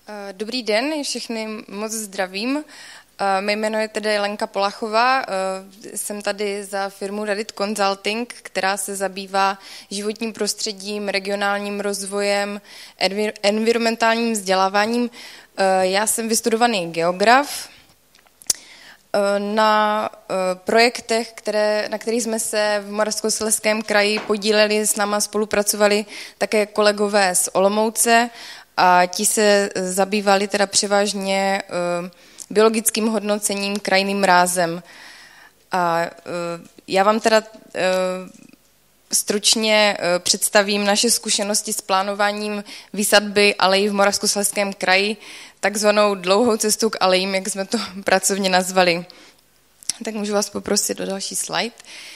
Dobrý den, všechny moc zdravím. Mé jméno je tedy Lenka Polachová, jsem tady za firmu Radit Consulting, která se zabývá životním prostředím, regionálním rozvojem, environmentálním vzděláváním. Já jsem vystudovaný geograf. Na projektech, na kterých jsme se v Moravskoslezském kraji podíleli, s náma spolupracovali také kolegové z Olomouce a ti se zabývali teda převážně biologickým hodnocením, krajinným rázem. A já vám teda stručně představím naše zkušenosti s plánováním výsadby alejí v Moravskoslezském kraji, takzvanou dlouhou cestu k alejím, jak jsme to pracovně nazvali. Tak můžu vás poprosit o další slide.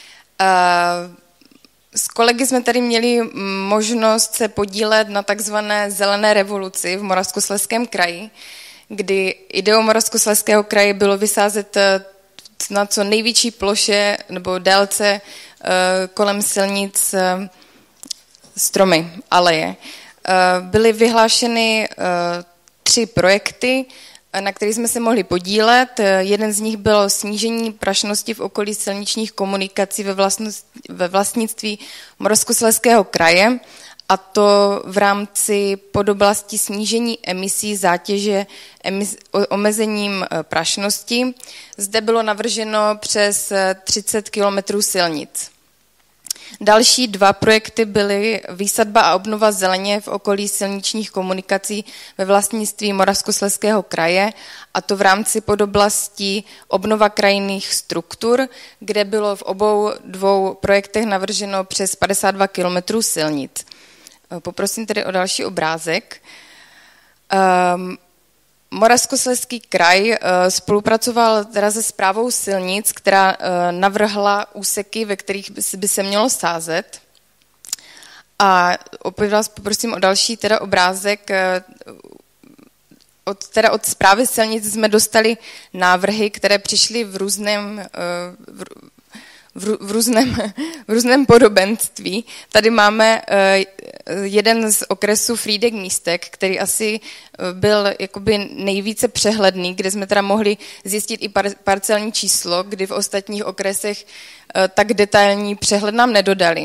S kolegy jsme tady měli možnost se podílet na takzvané zelené revoluci v Moravskoslezském kraji, kdy ideou Moravskoslezského kraje bylo vysázet na co největší ploše nebo délce kolem silnic stromy, aleje. Byly vyhlášeny 3 projekty, na kterých jsme se mohli podílet. Jeden z nich bylo snížení prašnosti v okolí silničních komunikací ve vlastnictví Moravskoslezského kraje, a to v rámci podoblasti snížení emisí zátěže omezením prašnosti. Zde bylo navrženo přes 30 kilometrů silnic. Další 2 projekty byly výsadba a obnova zeleně v okolí silničních komunikací ve vlastnictví Moravskoslezského kraje, a to v rámci podoblasti obnova krajinných struktur, kde bylo v obou 2 projektech navrženo přes 52 kilometrů silnic. Poprosím tedy o další obrázek. Moravskoslezský kraj spolupracoval teda se správou silnic, která navrhla úseky, ve kterých by se mělo sázet. A opět vás poprosím o další teda obrázek. Od správy silnic jsme dostali návrhy, které přišly v různém podobenství. Tady máme jeden z okresů Frýdek-Místek, který asi byl jakoby nejvíce přehledný, kde jsme teda mohli zjistit i parcelní číslo, kdy v ostatních okresech tak detailní přehled nám nedodali.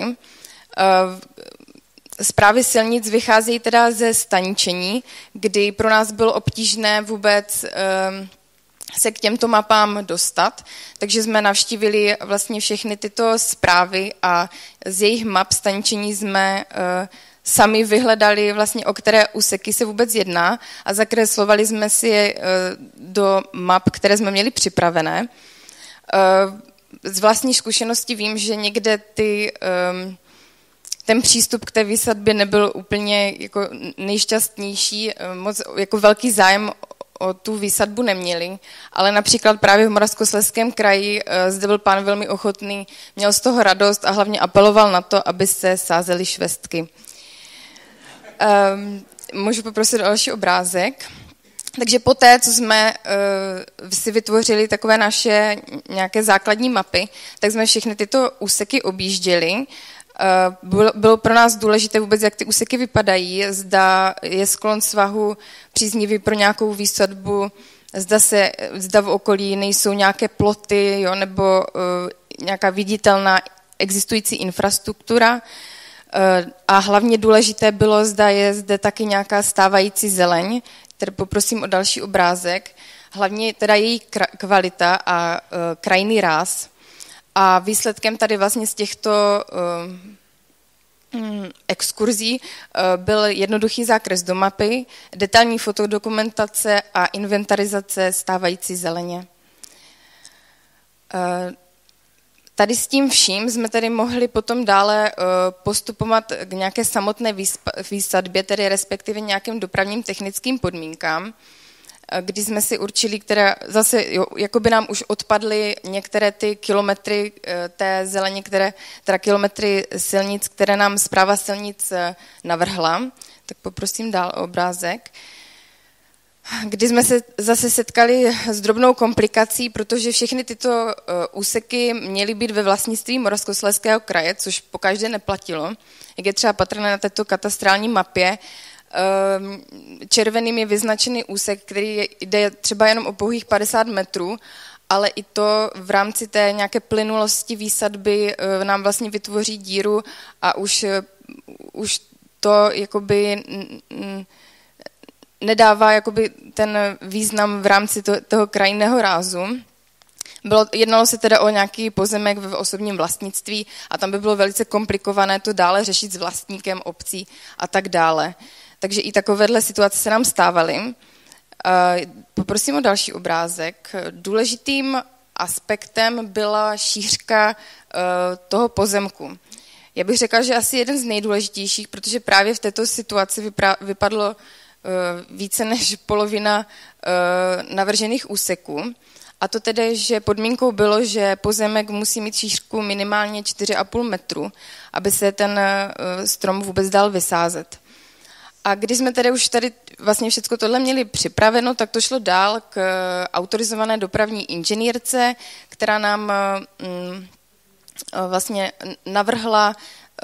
Zprávy silnic vycházejí teda ze staničení, kdy pro nás bylo obtížné vůbec se k těmto mapám dostat, takže jsme navštívili vlastně všechny tyto zprávy a z jejich map staničení jsme sami vyhledali vlastně, o které úseky se vůbec jedná, a zakreslovali jsme si je do map, které jsme měli připravené. Z vlastní zkušenosti vím, že někde ten přístup k té výsadbě nebyl úplně jako nejšťastnější, moc jako velký zájem o tu výsadbu neměli, ale například právě v Moravskoslezském kraji zde byl pán velmi ochotný, měl z toho radost a hlavně apeloval na to, aby se sázely švestky. Můžu poprosit o další obrázek. Takže poté, co jsme si vytvořili takové naše nějaké základní mapy, tak jsme všechny tyto úseky objížděli. Bylo pro nás důležité vůbec, jak ty úseky vypadají, zda je sklon svahu příznivý pro nějakou výsadbu, zda v okolí nejsou nějaké ploty, jo, nebo nějaká viditelná existující infrastruktura. A hlavně důležité bylo, zda je zde taky nějaká stávající zeleň, které poprosím o další obrázek, hlavně teda její kvalita a krajinný ráz. A výsledkem tady vlastně z těchto exkurzí byl jednoduchý zákres do mapy, detailní fotodokumentace a inventarizace stávající zeleně. Tady s tím vším jsme tedy mohli potom dále postupovat k nějaké samotné výsadbě, tedy respektive nějakým dopravním technickým podmínkám, kdy jsme si určili, které zase, jako by nám už odpadly některé ty kilometry té zeleně, teda kilometry silnic, které nám správa silnic navrhla. Tak poprosím dál o obrázek. Kdy jsme se zase setkali s drobnou komplikací, protože všechny tyto úseky měly být ve vlastnictví Moravskoslezského kraje, což pokaždé neplatilo. Jak je třeba patrné na této katastrální mapě, červeným je vyznačený úsek, který jde třeba jenom o pouhých 50 metrů, ale i to v rámci té nějaké plynulosti výsadby nám vlastně vytvoří díru a už to jakoby nedává jakoby ten význam v rámci toho krajinného rázu. Jednalo se teda o nějaký pozemek v osobním vlastnictví a tam by bylo velice komplikované to dále řešit s vlastníkem obcí a tak dále. Takže i takovéhle situace se nám stávaly. Poprosím o další obrázek. Důležitým aspektem byla šířka toho pozemku. Já bych řekla, že asi jeden z nejdůležitějších, protože právě v této situaci vypadlo více než polovina navržených úseků. A to tedy, že podmínkou bylo, že pozemek musí mít šířku minimálně 4,5 metru, aby se ten strom vůbec dal vysázet. A když jsme tedy už tady vlastně všechno tohle měli připraveno, tak to šlo dál k autorizované dopravní inženýrce, která nám vlastně navrhla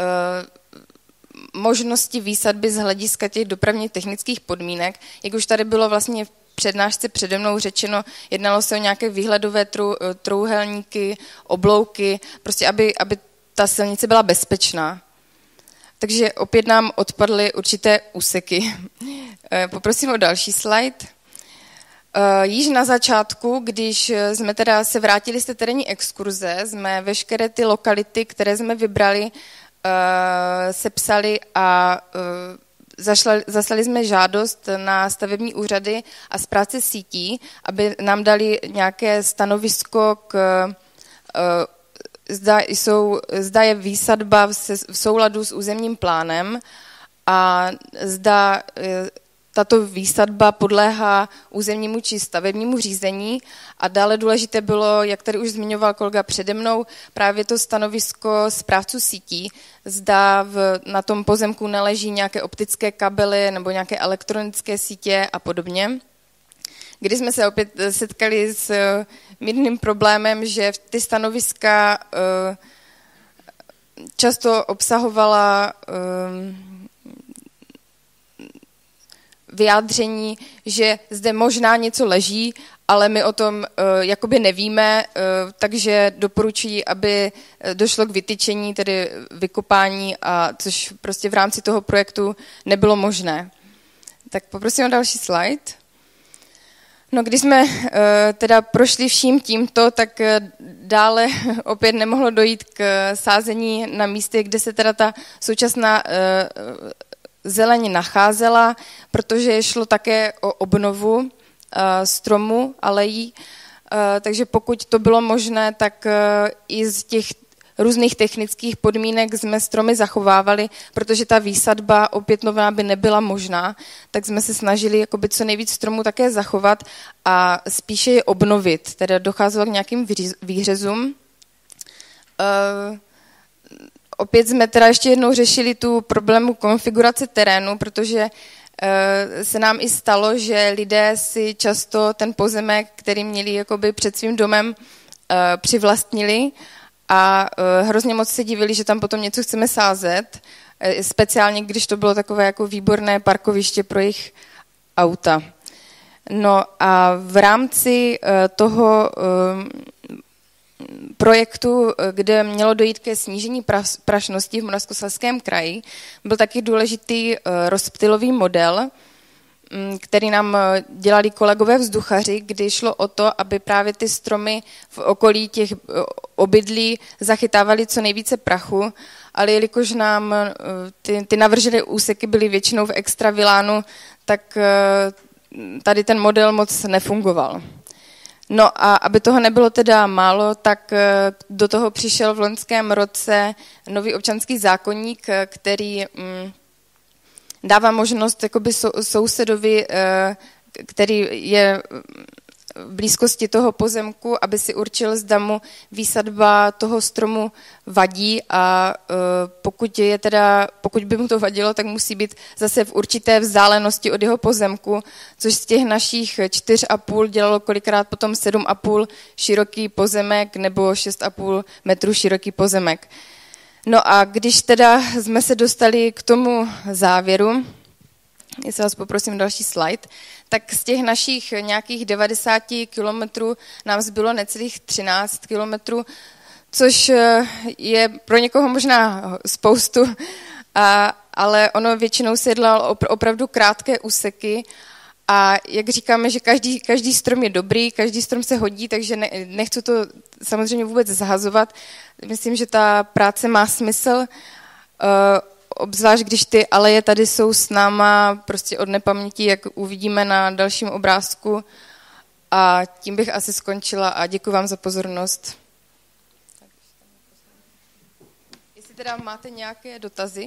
možnosti výsadby z hlediska těch dopravně technických podmínek. Jak už tady bylo vlastně v přednášce přede mnou řečeno, jednalo se o nějaké výhledové trouhelníky, oblouky, prostě aby ta silnice byla bezpečná. Takže opět nám odpadly určité úseky. Poprosím o další slide. Již na začátku, když jsme teda se vrátili z té terénní exkurze, jsme veškeré ty lokality, které jsme vybrali, sepsali a zaslali jsme žádost na stavební úřady a správce sítí, aby nám dali nějaké stanovisko k zda je výsadba v souladu s územním plánem a zda tato výsadba podléhá územnímu či stavebnímu řízení. A dále důležité bylo, jak tady už zmiňoval kolega přede mnou, právě to stanovisko správců sítí, zda na tom pozemku neleží nějaké optické kabely nebo nějaké elektronické sítě a podobně. Kdy jsme se opět setkali s mírným problémem, že ty stanoviska často obsahovala vyjádření, že zde možná něco leží, ale my o tom jakoby nevíme, takže doporučuji, aby došlo k vytyčení, tedy vykopání, což prostě v rámci toho projektu nebylo možné. Tak poprosím o další slide. No, když jsme teda prošli vším tímto, tak dále opět nemohlo dojít k sázení na místě, kde se teda ta současná zeleň nacházela, protože šlo také o obnovu stromu, alejí, takže pokud to bylo možné, tak i z těch různých technických podmínek jsme stromy zachovávali, protože ta výsadba opětovná by nebyla možná, tak jsme se snažili jakoby co nejvíc stromů také zachovat a spíše je obnovit, teda docházelo k nějakým výřezům. Opět jsme teda ještě jednou řešili tu problému konfigurace terénu, protože se nám i stalo, že lidé si často ten pozemek, který měli jakoby před svým domem, přivlastnili a hrozně moc se divili, že tam potom něco chceme sázet, speciálně když to bylo takové jako výborné parkoviště pro jejich auta. No a v rámci toho projektu, kde mělo dojít ke snížení prašnosti v Moravskoslezském kraji, byl taky důležitý rozptylový model, který nám dělali kolegové vzduchaři, kdy šlo o to, aby právě ty stromy v okolí těch obydlí zachytávaly co nejvíce prachu, ale jelikož nám ty navržené úseky byly většinou v extravilánu, tak tady ten model moc nefungoval. No a aby toho nebylo teda málo, tak do toho přišel v loňském roce nový občanský zákoník, který dává možnost jakoby sousedovi, který je v blízkosti toho pozemku, aby si určil, zda mu výsadba toho stromu vadí a pokud by mu to vadilo, tak musí být zase v určité vzdálenosti od jeho pozemku, což z těch našich 4,5 dělalo kolikrát potom 7,5 široký pozemek nebo 6,5 metru široký pozemek. No a když teda jsme se dostali k tomu závěru, jestli vás poprosím další slide, tak z těch našich nějakých 90 kilometrů nám zbylo necelých 13 kilometrů, což je pro někoho možná spoustu, ale ono většinou se jednalo opravdu krátké úseky a jak říkáme, že každý strom je dobrý, každý strom se hodí, takže nechci to samozřejmě vůbec zahazovat. Myslím, že ta práce má smysl, obzvlášť když ty aleje tady jsou s náma prostě od nepaměti, jak uvidíme na dalším obrázku. A tím bych asi skončila a děkuji vám za pozornost. Jestli teda máte nějaké dotazy?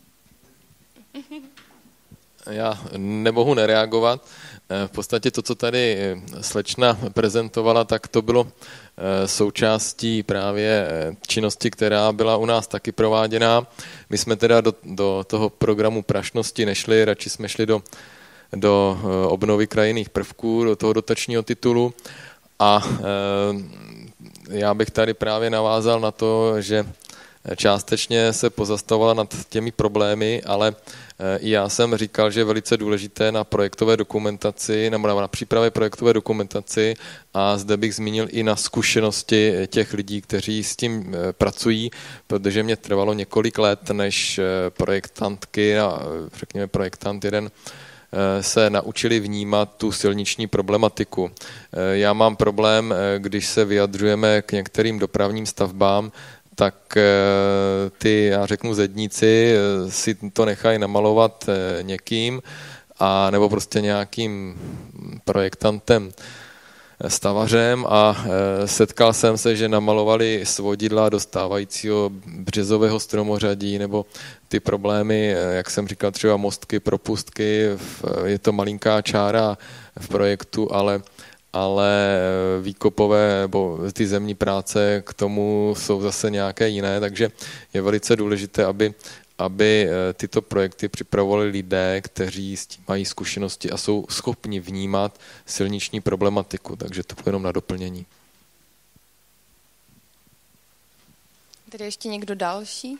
Já nemohu nereagovat. V podstatě to, co tady slečna prezentovala, tak to bylo součástí právě činnosti, která byla u nás taky prováděná. My jsme teda do toho programu prašnosti nešli, radši jsme šli do obnovy krajinných prvků, do toho dotačního titulu a já bych tady právě navázal na to, že částečně se pozastavovala nad těmi problémy, ale i já jsem říkal, že je velice důležité na projektové dokumentaci, na přípravě projektové dokumentaci a zde bych zmínil i na zkušenosti těch lidí, kteří s tím pracují, protože mě trvalo několik let, než projektantky a řekněme projektant jeden se naučili vnímat tu silniční problematiku. Já mám problém, když se vyjadřujeme k některým dopravním stavbám, tak ty, já řeknu, zedníci si to nechají namalovat někým a nebo prostě nějakým projektantem, stavařem a setkal jsem se, že namalovali svodidla do stávajícího březového stromořadí nebo ty problémy, jak jsem říkal, třeba mostky, propustky, je to malinká čára v projektu, ale výkopové nebo ty zemní práce k tomu jsou zase nějaké jiné, takže je velice důležité, aby tyto projekty připravovali lidé, kteří s tím mají zkušenosti a jsou schopni vnímat silniční problematiku, takže to jenom na doplnění. Tady ještě někdo další?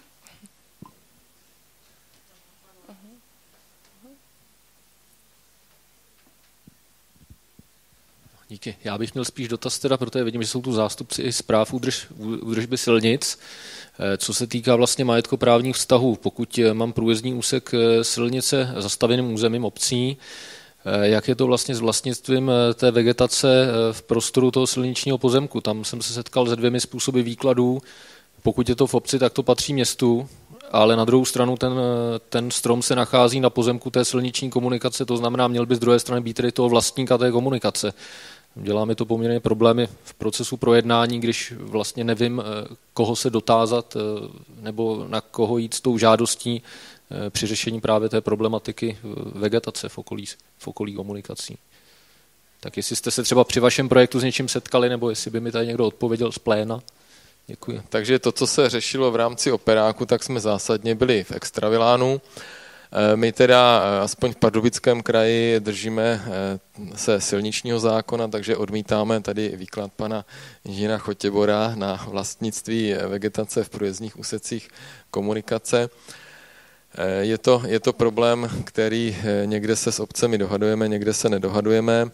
Díky. Já bych měl spíš dotaz teda, protože vidím, že jsou tu zástupci i správ údržby silnic. Co se týká vlastně majetkoprávních vztahů, pokud mám průjezdní úsek silnice zastavěným územím obcí, jak je to vlastně s vlastnictvím té vegetace v prostoru toho silničního pozemku? Tam jsem se setkal se 2 způsoby výkladů. Pokud je to v obci, tak to patří městu, ale na druhou stranu ten strom se nachází na pozemku té silniční komunikace, to znamená, měl by z druhé strany být tedy toho vlastníka té komunikace. Dělá mi to poměrně problémy v procesu projednání, když vlastně nevím, koho se dotázat nebo na koho jít s tou žádostí při řešení právě té problematiky vegetace v okolí komunikací. Tak jestli jste se třeba při vašem projektu s něčím setkali, nebo jestli by mi tady někdo odpověděl z pléna. Děkuji. Takže to, co se řešilo v rámci operáku, tak jsme zásadně byli v extravilánu. My teda aspoň v Pardubickém kraji držíme se silničního zákona, takže odmítáme tady výklad pana inženýra Chotěbora na vlastnictví vegetace v průjezdních úsecích komunikace. Je to problém, který někde se s obcemi dohadujeme, někde se nedohadujeme.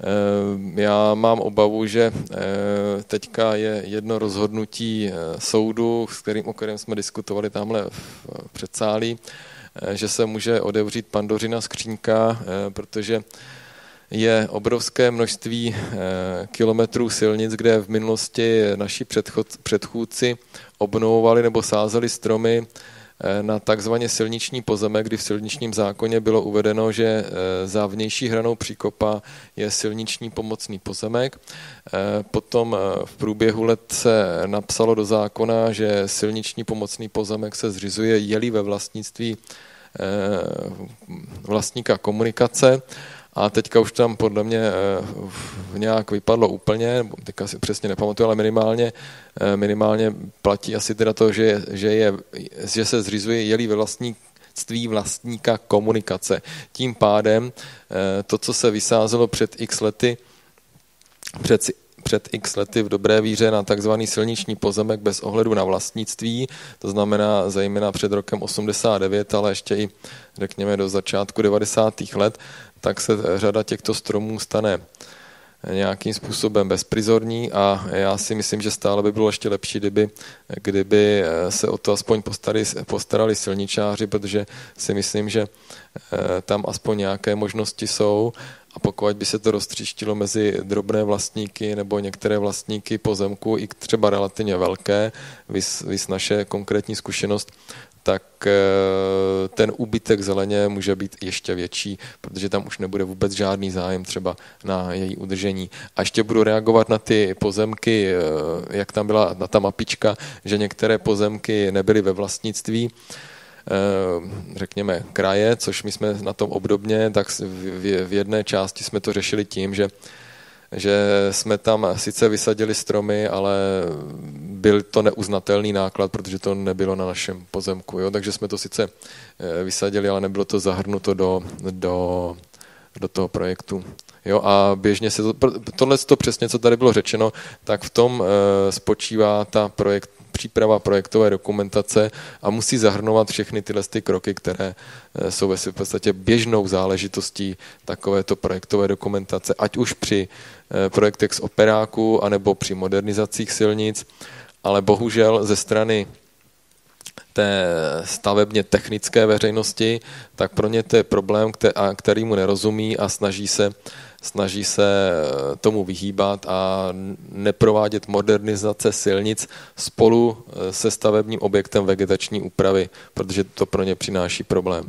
Já mám obavu, že teďka je jedno rozhodnutí soudu, o kterém jsme diskutovali tamhle v předsálí, že se může otevřít Pandořina skřínka, protože je obrovské množství kilometrů silnic, kde v minulosti naši předchůdci obnovovali nebo sázeli stromy na takzvaně silniční pozemek, kdy v silničním zákoně bylo uvedeno, že za vnější hranou příkopa je silniční pomocný pozemek. Potom v průběhu let se napsalo do zákona, že silniční pomocný pozemek se zřizuje jeli ve vlastnictví vlastníka komunikace. A teďka už tam podle mě nějak vypadlo úplně, teďka si přesně nepamatuju, ale minimálně platí asi teda to, že se zřizuje jeli ve vlastnictví vlastníka komunikace. Tím pádem to, co se vysázelo před x lety, před x lety v dobré víře na takzvaný silniční pozemek bez ohledu na vlastnictví, to znamená zejména před rokem 89, ale ještě i řekněme do začátku 90. let, tak se řada těchto stromů stane nějakým způsobem bezprizorní a já si myslím, že stále by bylo ještě lepší, kdyby se o to aspoň postarali silničáři, protože si myslím, že tam aspoň nějaké možnosti jsou a pokud by se to roztříštilo mezi drobné vlastníky nebo některé vlastníky pozemku, i třeba relativně velké, vys naše konkrétní zkušenost, tak ten úbytek zeleně může být ještě větší, protože tam už nebude vůbec žádný zájem třeba na její udržení. A ještě budu reagovat na ty pozemky, jak tam byla ta mapička, že některé pozemky nebyly ve vlastnictví, řekněme kraje, což my jsme na tom obdobně, tak v jedné části jsme to řešili tím, že jsme tam sice vysadili stromy, ale byl to neuznatelný náklad, protože to nebylo na našem pozemku. Jo? Takže jsme to sice vysadili, ale nebylo to zahrnuto do toho projektu. Jo? A běžně se tohle přesně, co tady bylo řečeno, tak v tom spočívá ta příprava projektové dokumentace a musí zahrnovat všechny tyhle kroky, které jsou v podstatě běžnou záležitostí takovéto projektové dokumentace, ať už při projektech z operáku, anebo při modernizacích silnic, ale bohužel ze strany té stavebně technické veřejnosti, tak pro ně to je problém, který mu nerozumí a snaží se tomu vyhýbat a neprovádět modernizace silnic spolu se stavebním objektem vegetační úpravy, protože to pro ně přináší problém.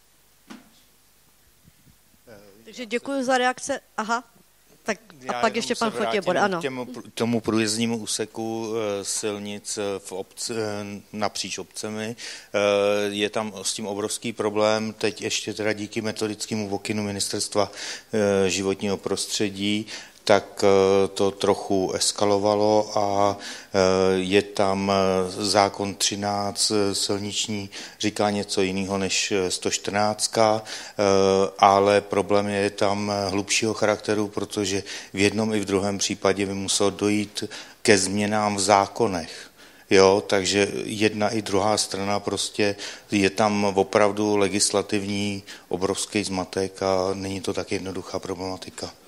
Takže děkuji za reakce. Aha. Tak a pak ještě pan Chotěbor, ano. Tomu průjezdnímu úseku silnic napříč obcemi je tam s tím obrovský problém. Teď ještě teda díky metodickému pokynu Ministerstva životního prostředí tak to trochu eskalovalo a je tam zákon 13 silniční, říká něco jiného než 114, ale problém je tam hlubšího charakteru, protože v jednom i v druhém případě by muselo dojít ke změnám v zákonech. Jo, takže jedna i druhá strana prostě je tam opravdu legislativní obrovský zmatek a není to tak jednoduchá problematika.